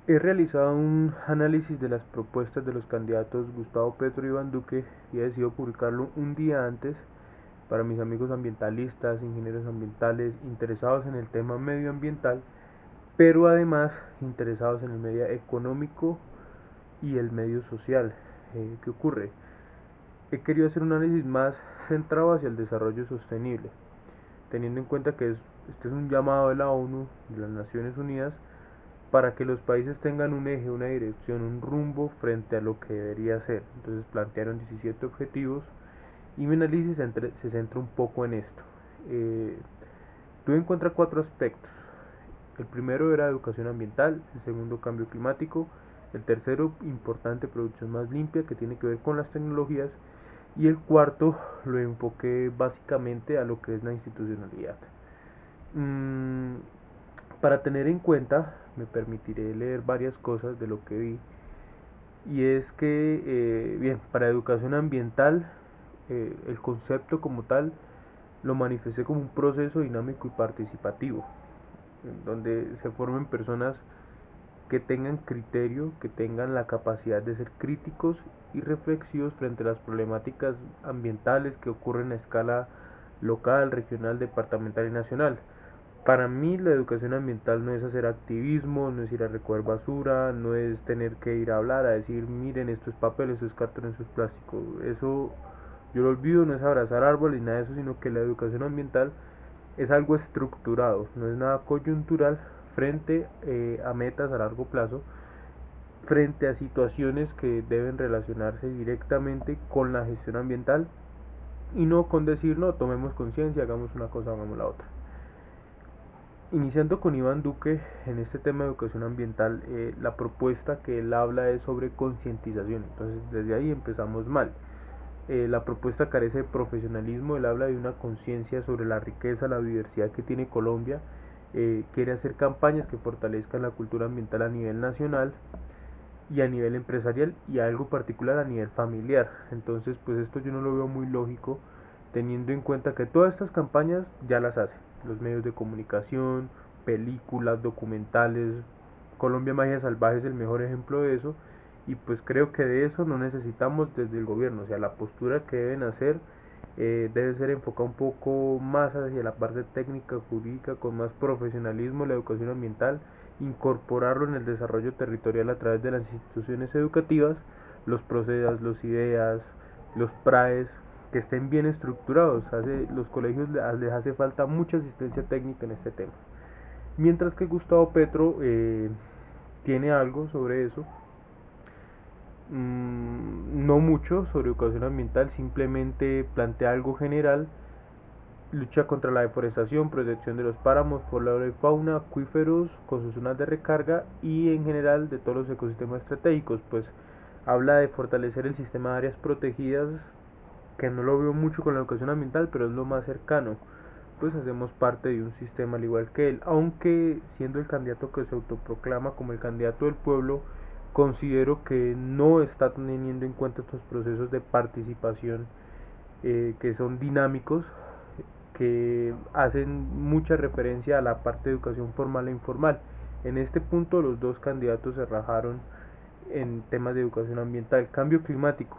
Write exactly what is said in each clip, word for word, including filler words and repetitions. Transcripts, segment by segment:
He realizado un análisis de las propuestas de los candidatos Gustavo Petro y Iván Duque y he decidido publicarlo un día antes para mis amigos ambientalistas, ingenieros ambientales, interesados en el tema medioambiental, pero además interesados en el medio económico y el medio social. Eh, ¿Qué ocurre? He querido hacer un análisis más centrado hacia el desarrollo sostenible, teniendo en cuenta que es, este es un llamado de la ONU, de las Naciones Unidas, para que los países tengan un eje, una dirección, un rumbo frente a lo que debería ser. Entonces plantearon diecisiete objetivos y mi análisis se, entre, se centra un poco en esto. Eh, Tuve en cuenta cuatro aspectos. El primero era educación ambiental, el segundo cambio climático, el tercero importante producción más limpia que tiene que ver con las tecnologías y el cuarto lo enfoqué básicamente a lo que es la institucionalidad. Mm, para tener en cuenta, me permitiré leer varias cosas de lo que vi. Y es que, eh, bien, para educación ambiental, eh, el concepto como tal lo manifesté como un proceso dinámico y participativo, en donde se formen personas que tengan criterio, que tengan la capacidad de ser críticos y reflexivos frente a las problemáticas ambientales que ocurren a escala local, regional, departamental y nacional. Para mí la educación ambiental no es hacer activismo, no es ir a recoger basura, no es tener que ir a hablar, a decir, miren, esto es papel, esto es cartón, esto es plástico. Eso yo lo olvido, no es abrazar árboles ni nada de eso, sino que la educación ambiental es algo estructurado, no es nada coyuntural frente eh, a metas a largo plazo, frente a situaciones que deben relacionarse directamente con la gestión ambiental y no con decir, no, tomemos conciencia, hagamos una cosa, hagamos la otra. Iniciando con Iván Duque en este tema de educación ambiental, eh, la propuesta que él habla es sobre concientización, entonces desde ahí empezamos mal. Eh, la propuesta carece de profesionalismo, él habla de una conciencia sobre la riqueza, la diversidad que tiene Colombia, eh, quiere hacer campañas que fortalezcan la cultura ambiental a nivel nacional y a nivel empresarial y algo particular a nivel familiar. Entonces, pues esto yo no lo veo muy lógico, teniendo en cuenta que todas estas campañas ya las hacen los medios de comunicación, películas, documentales. Colombia Magia Salvaje es el mejor ejemplo de eso, y pues creo que de eso no necesitamos desde el gobierno. O sea, la postura que deben hacer eh, debe ser enfocada un poco más hacia la parte técnica, jurídica, con más profesionalismo, la educación ambiental, incorporarlo en el desarrollo territorial a través de las instituciones educativas, los procesos, los ideas, los praes, que estén bien estructurados. Hace, los colegios les hace falta mucha asistencia técnica en este tema. Mientras que Gustavo Petro eh, tiene algo sobre eso, mmm, no mucho sobre educación ambiental, simplemente plantea algo general, lucha contra la deforestación, protección de los páramos, flora y fauna, acuíferos, con sus zonas de recarga y en general de todos los ecosistemas estratégicos. Pues habla de fortalecer el sistema de áreas protegidas, que no lo veo mucho con la educación ambiental, pero es lo más cercano. Pues hacemos parte de un sistema al igual que él, aunque siendo el candidato que se autoproclama como el candidato del pueblo, considero que no está teniendo en cuenta estos procesos de participación eh, que son dinámicos, que hacen mucha referencia a la parte de educación formal e informal. En este punto los dos candidatos se rajaron en temas de educación ambiental. Cambio climático.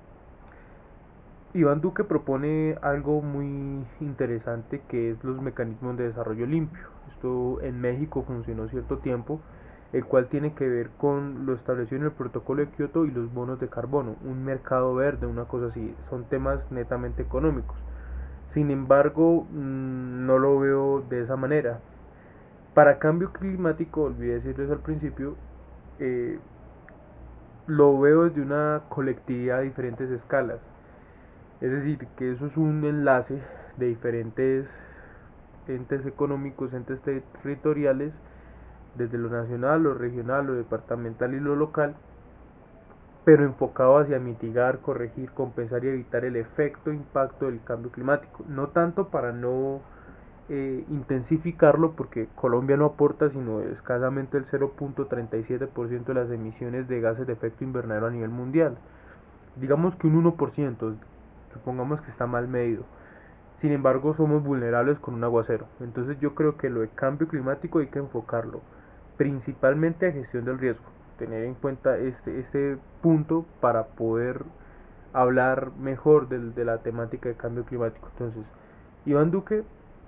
Iván Duque propone algo muy interesante, que es los mecanismos de desarrollo limpio. Esto en México funcionó cierto tiempo, el cual tiene que ver con lo establecido en el protocolo de Kioto y los bonos de carbono, un mercado verde, una cosa así. Son temas netamente económicos. Sin embargo, mmm, no lo veo de esa manera. Para cambio climático, olvidé decirles al principio, eh, lo veo desde una colectividad a diferentes escalas. Es decir, que eso es un enlace de diferentes entes económicos, entes territoriales, desde lo nacional, lo regional, lo departamental y lo local, pero enfocado hacia mitigar, corregir, compensar y evitar el efecto impacto del cambio climático. No tanto para no eh, intensificarlo, porque Colombia no aporta sino escasamente el cero punto treinta y siete por ciento de las emisiones de gases de efecto invernadero a nivel mundial. Digamos que un uno por ciento, supongamos que está mal medido. Sin embargo, somos vulnerables con un aguacero. Entonces yo creo que lo de cambio climático hay que enfocarlo principalmente a gestión del riesgo, tener en cuenta este, este punto para poder hablar mejor de, de la temática de cambio climático. Entonces, Iván Duque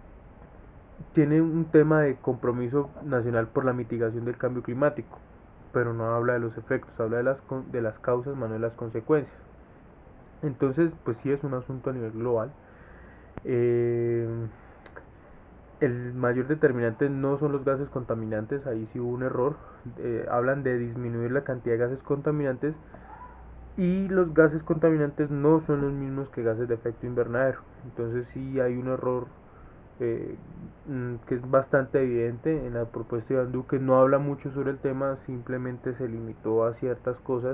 tiene un tema de compromiso nacional por la mitigación del cambio climático, pero no habla de los efectos, habla de las, de las causas, más no de las consecuencias. Entonces, pues sí es un asunto a nivel global. Eh, el mayor determinante no son los gases contaminantes, ahí sí hubo un error. Eh, hablan de disminuir la cantidad de gases contaminantes, y los gases contaminantes no son los mismos que gases de efecto invernadero. Entonces sí hay un error eh, que es bastante evidente en la propuesta de Iván Duque. No habla mucho sobre el tema, simplemente se limitó a ciertas cosas,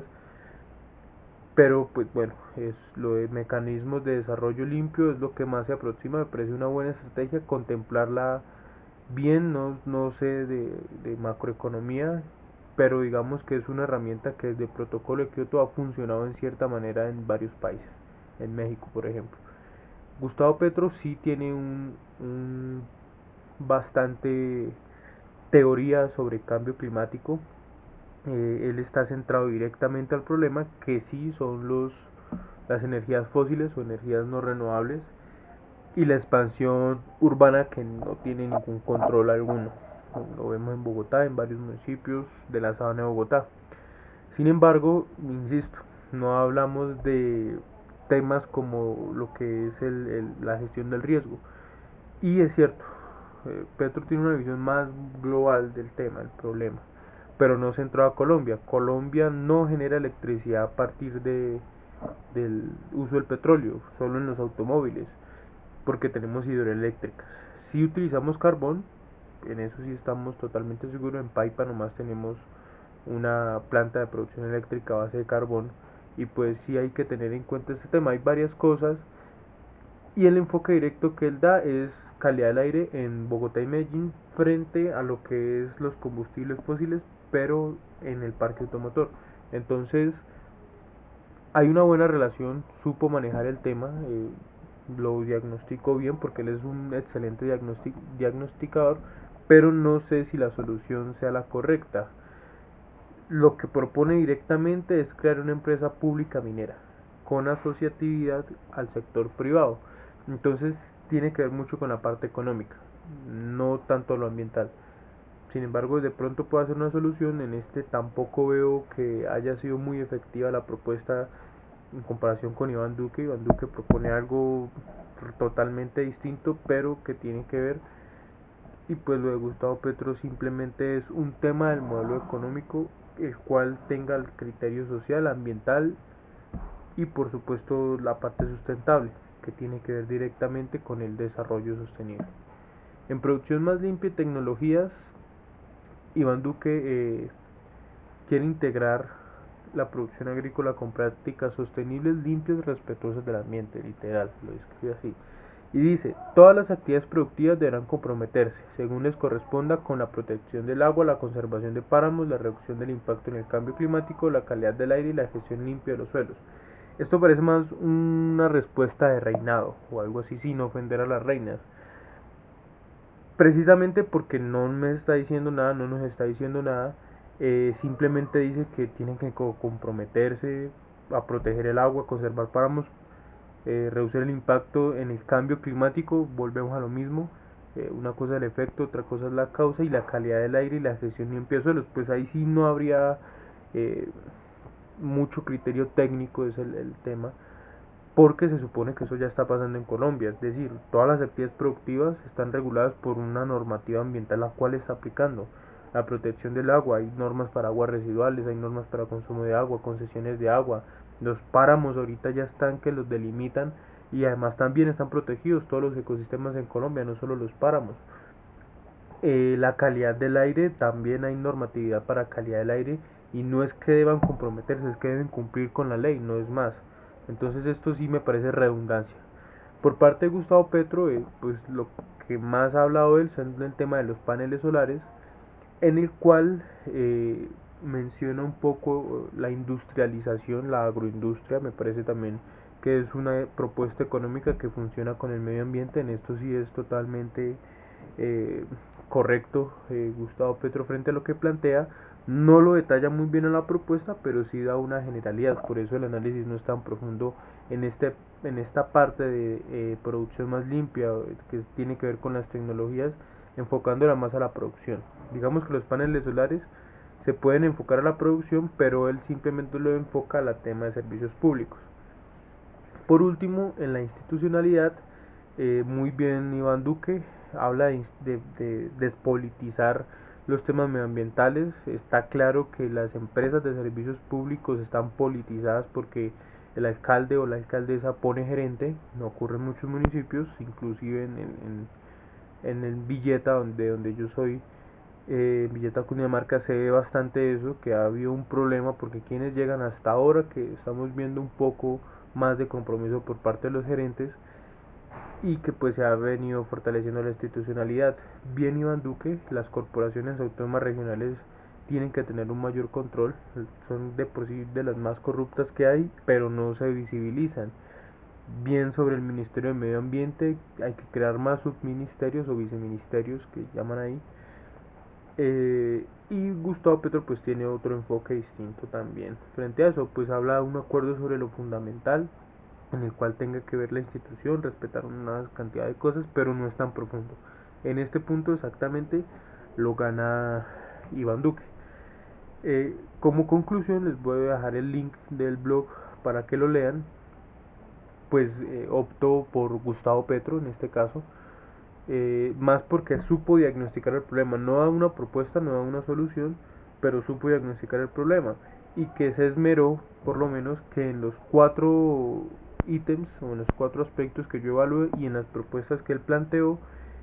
pero pues bueno, es lo de mecanismos de desarrollo limpio es lo que más se aproxima. Me parece una buena estrategia contemplarla bien. No, no sé de, de macroeconomía, pero digamos que es una herramienta que desde el protocolo de Kioto ha funcionado en cierta manera en varios países, en México por ejemplo. Gustavo Petro sí tiene un, un bastante teoría sobre cambio climático. Eh, él está centrado directamente al problema, que sí son los las energías fósiles o energías no renovables, y la expansión urbana, que no tiene ningún control alguno. Lo vemos en Bogotá, en varios municipios de la sabana de Bogotá. Sin embargo, insisto, no hablamos de temas como lo que es el, el, la gestión del riesgo. Y es cierto, eh, Petro tiene una visión más global del tema, del problema, pero no centrado a Colombia. Colombia no genera electricidad a partir de, del uso del petróleo, solo en los automóviles, porque tenemos hidroeléctricas. Si utilizamos carbón, en eso sí estamos totalmente seguros. En Paipa nomás tenemos una planta de producción eléctrica a base de carbón, y pues sí hay que tener en cuenta este tema. Hay varias cosas, y el enfoque directo que él da es calidad del aire en Bogotá y Medellín frente a lo que es los combustibles fósiles, pero en el parque automotor. Entonces hay una buena relación, supo manejar el tema, eh, lo diagnosticó bien porque él es un excelente diagnostic diagnosticador, pero no sé si la solución sea la correcta. Lo que propone directamente es crear una empresa pública minera con asociatividad al sector privado. Entonces tiene que ver mucho con la parte económica, no tanto lo ambiental. Sin embargo, de pronto puede ser una solución. En este tampoco veo que haya sido muy efectiva la propuesta en comparación con Iván Duque. Iván Duque propone algo totalmente distinto, pero que tiene que ver. Y pues lo de Gustavo Petro simplemente es un tema del modelo económico, el cual tenga el criterio social, ambiental y por supuesto la parte sustentable, que tiene que ver directamente con el desarrollo sostenible. En producción más limpia y tecnologías, Iván Duque eh, quiere integrar la producción agrícola con prácticas sostenibles, limpias, respetuosas del ambiente, literal, lo describe así. Y dice, todas las actividades productivas deberán comprometerse, según les corresponda, con la protección del agua, la conservación de páramos, la reducción del impacto en el cambio climático, la calidad del aire y la gestión limpia de los suelos. Esto parece más una respuesta de reinado o algo así, sin ofender a las reinas. Precisamente porque no me está diciendo nada, no nos está diciendo nada, eh, simplemente dice que tienen que comprometerse a proteger el agua, conservar páramos, eh, reducir el impacto en el cambio climático. Volvemos a lo mismo, eh, una cosa es el efecto, otra cosa es la causa, y la calidad del aire y la gestión limpia de suelos. Pues ahí sí no habría eh, mucho criterio técnico, es el, el tema, porque se supone que eso ya está pasando en Colombia. Es decir, todas las actividades productivas están reguladas por una normativa ambiental la cual está aplicando. La protección del agua, hay normas para aguas residuales, hay normas para consumo de agua, concesiones de agua. Los páramos ahorita ya están que los delimitan, y además también están protegidos todos los ecosistemas en Colombia, no solo los páramos. Eh, la calidad del aire, también hay normatividad para calidad del aire, y no es que deban comprometerse, es que deben cumplir con la ley, no es más. Entonces esto sí me parece redundancia. Por parte de Gustavo Petro, eh, pues lo que más ha hablado él es el tema de los paneles solares, en el cual eh, menciona un poco la industrialización, la agroindustria. Me parece también que es una propuesta económica que funciona con el medio ambiente. En esto sí es totalmente eh, correcto eh, Gustavo Petro frente a lo que plantea. No lo detalla muy bien en la propuesta, pero sí da una generalidad. Por eso el análisis no es tan profundo en este en esta parte de eh, producción más limpia, que tiene que ver con las tecnologías, enfocándola más a la producción. Digamos que los paneles solares se pueden enfocar a la producción, pero él simplemente lo enfoca al tema de servicios públicos. Por último, en la institucionalidad, eh, muy bien Iván Duque habla de, de, de despolitizar los temas medioambientales. Está claro que las empresas de servicios públicos están politizadas porque el alcalde o la alcaldesa pone gerente. No ocurre en muchos municipios, inclusive en, en, en el Villeta, donde, donde yo soy, eh, Villeta, Cundinamarca, se ve bastante eso, que ha habido un problema porque quienes llegan hasta ahora, que estamos viendo un poco más de compromiso por parte de los gerentes, y que pues se ha venido fortaleciendo la institucionalidad. Bien Iván Duque, las corporaciones autónomas regionales tienen que tener un mayor control, son de por sí de las más corruptas que hay, pero no se visibilizan. Bien sobre el Ministerio de Medio Ambiente, hay que crear más subministerios o viceministerios que llaman ahí. Eh, y Gustavo Petro pues tiene otro enfoque distinto también. Frente a eso pues habla de un acuerdo sobre lo fundamental, en el cual tenga que ver la institución, respetar una cantidad de cosas, pero no es tan profundo. En este punto exactamente lo gana Iván Duque. Eh, como conclusión les voy a dejar el link del blog para que lo lean. Pues eh, optó por Gustavo Petro en este caso, eh, más porque supo diagnosticar el problema. No da una propuesta, no da una solución, pero supo diagnosticar el problema y que se esmeró, por lo menos, que en los cuatro ítems o en los cuatro aspectos que yo evalué y en las propuestas que él planteó,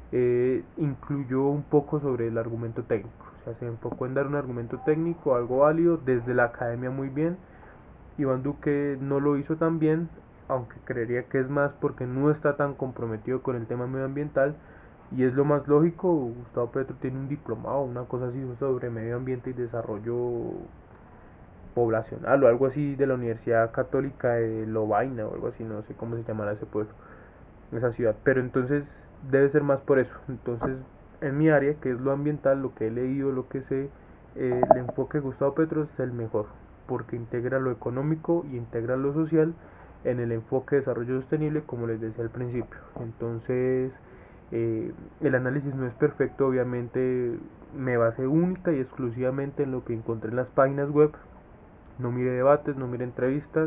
eh, incluyó un poco sobre el argumento técnico. O sea, se enfocó en dar un argumento técnico, algo válido, desde la academia muy bien. Iván Duque no lo hizo tan bien, aunque creería que es más porque no está tan comprometido con el tema medioambiental, y es lo más lógico. Gustavo Petro tiene un diplomado, una cosa así sobre medio ambiente y desarrollo poblacional o algo así de la Universidad Católica de Lovaina o algo así, no sé cómo se llamará ese pueblo, esa ciudad, pero entonces debe ser más por eso. Entonces en mi área, que es lo ambiental, lo que he leído, lo que sé, eh, el enfoque de Gustavo Petro es el mejor, porque integra lo económico y integra lo social en el enfoque de desarrollo sostenible, como les decía al principio. Entonces eh, el análisis no es perfecto, obviamente me basé única y exclusivamente en lo que encontré en las páginas web, no miré debates, no miré entrevistas,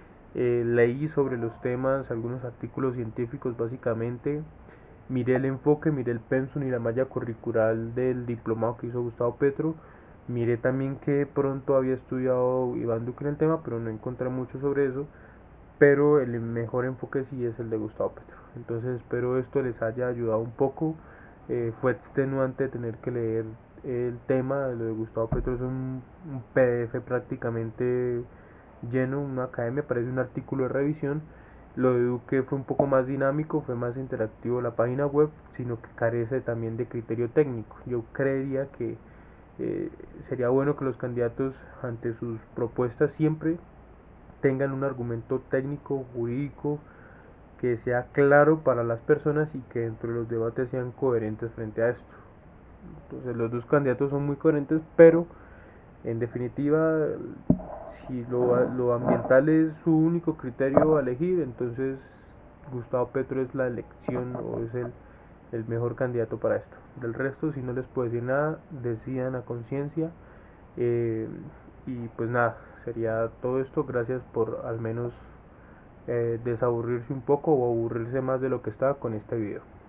eh, leí sobre los temas algunos artículos científicos básicamente, miré el enfoque, miré el pensum y la malla curricular del diplomado que hizo Gustavo Petro, miré también que pronto había estudiado Iván Duque en el tema, pero no encontré mucho sobre eso, pero el mejor enfoque sí es el de Gustavo Petro. Entonces espero esto les haya ayudado un poco. Eh, fue extenuante tener que leer el tema. Lo de Gustavo Petro es un, un P D F prácticamente lleno, una academia, parece un artículo de revisión. Lo de Duque fue un poco más dinámico, fue más interactivo la página web, sino que carece también de criterio técnico. Yo creería que eh, sería bueno que los candidatos ante sus propuestas siempre tengan un argumento técnico, jurídico, que sea claro para las personas y que dentro de los debates sean coherentes frente a esto. Entonces los dos candidatos son muy coherentes, pero en definitiva, si lo, lo ambiental es su único criterio a elegir, entonces Gustavo Petro es la elección o es el, el mejor candidato para esto. Del resto, si no les puedo decir nada, decidan a conciencia. Eh, y pues nada, sería todo esto. Gracias por al menos eh, desaburrirse un poco o aburrirse más de lo que estaba con este video.